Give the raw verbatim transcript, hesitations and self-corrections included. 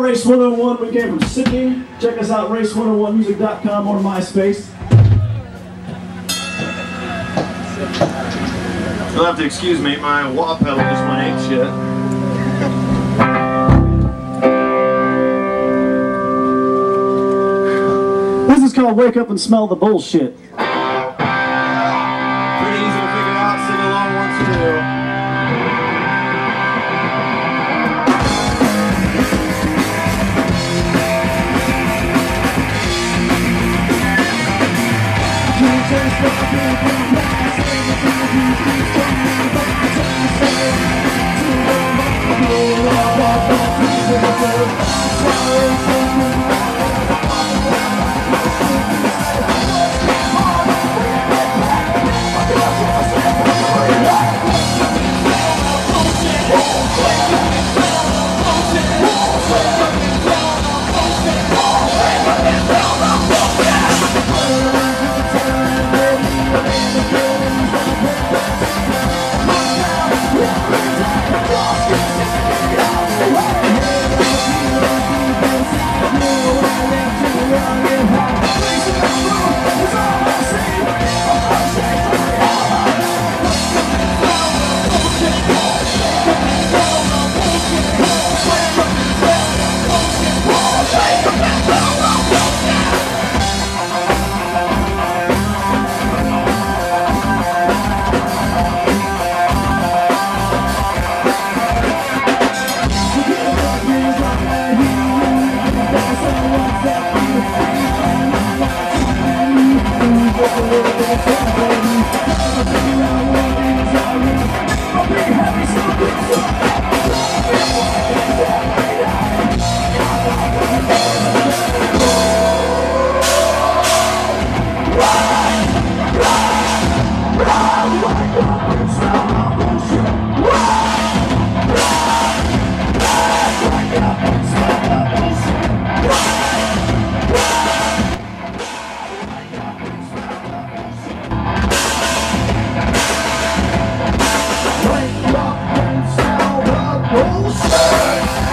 Race one oh one. We came from Sydney. Check us out, race one oh one music dot com or MySpace. You'll have to excuse me, my wah pedal just went ape shit. This is called Wake Up and Smell the Bullshit. Pretty easy to figure out, sing along once you do. Bullshit!